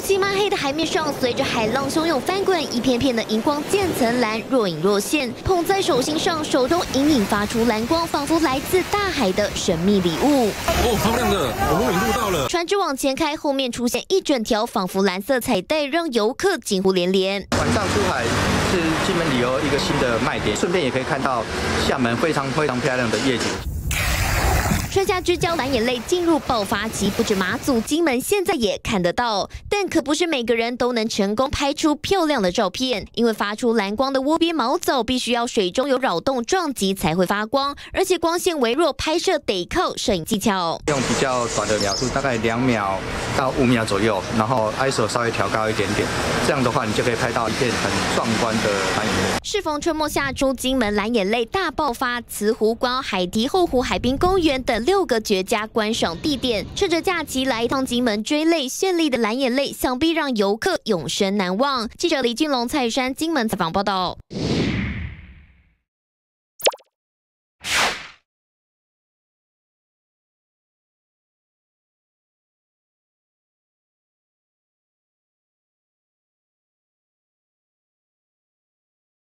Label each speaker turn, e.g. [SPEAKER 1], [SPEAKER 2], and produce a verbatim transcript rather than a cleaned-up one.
[SPEAKER 1] 漆抹黑的海面上，随着海浪汹涌翻滚，一片片的荧光渐层蓝若隐若现。捧在手心上，手中隐隐发出蓝光，仿佛来自大海的神秘礼物。
[SPEAKER 2] 哦，超亮的，我们领路到了。
[SPEAKER 1] 船只往前开，后面出现一整条仿佛蓝色彩带，让游客惊呼连连。
[SPEAKER 3] 晚上出海是金门旅游一个新的卖点，顺便也可以看到厦门非常非常漂亮的夜景。
[SPEAKER 1] 川峡之交蓝眼泪进入爆发期，不止马祖、金门现在也看得到，但可不是每个人都能成功拍出漂亮的照片，因为发出蓝光的窝边毛藻必须要水中有扰动撞击才会发光，而且光线微弱，拍摄得靠摄影技巧。用比较短的秒数，大概两秒到五秒左右，然后 I S O 稍微调高一点点，这样的话你就可以拍到一片很壮观的蓝眼泪。适逢春末夏初，金门蓝眼泪大爆发，慈湖关、海堤后湖海滨公园等。 六个绝佳观赏地点，趁着假期来一趟金门追泪，绚丽的蓝眼泪，想必让游客永生难忘。记者李俊龙、蔡山金门采访报道。